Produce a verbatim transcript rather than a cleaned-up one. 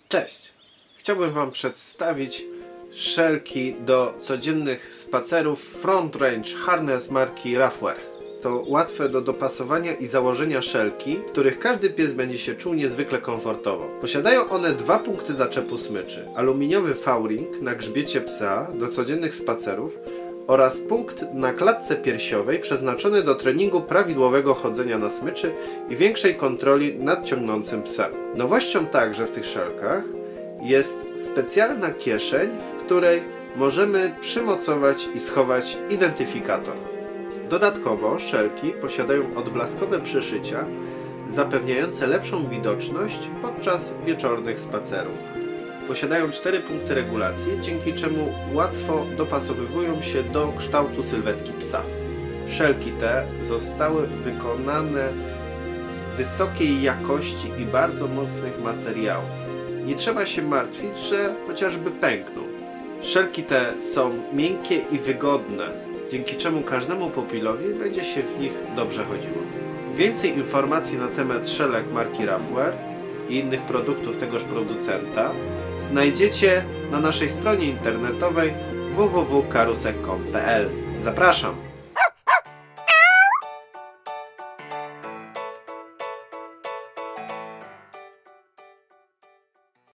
Cześć! Chciałbym Wam przedstawić szelki do codziennych spacerów Front Range Harness marki Ruffwear. To łatwe do dopasowania i założenia szelki, w których każdy pies będzie się czuł niezwykle komfortowo. Posiadają one dwa punkty zaczepu smyczy. Aluminiowy V-ring na grzbiecie psa do codziennych spacerów oraz punkt na klatce piersiowej przeznaczony do treningu prawidłowego chodzenia na smyczy i większej kontroli nad ciągnącym psem. Nowością także w tych szelkach jest specjalna kieszeń, w której możemy przymocować i schować identyfikator. Dodatkowo szelki posiadają odblaskowe przyszycia zapewniające lepszą widoczność podczas wieczornych spacerów. Posiadają cztery punkty regulacji, dzięki czemu łatwo dopasowywują się do kształtu sylwetki psa. Szelki te zostały wykonane z wysokiej jakości i bardzo mocnych materiałów. Nie trzeba się martwić, że chociażby pękną. Szelki te są miękkie i wygodne, dzięki czemu każdemu pupilowi będzie się w nich dobrze chodziło. Więcej informacji na temat szelek marki Ruffwear i innych produktów tegoż producenta znajdziecie na naszej stronie internetowej w w w kropka karusek kropka p l. Zapraszam!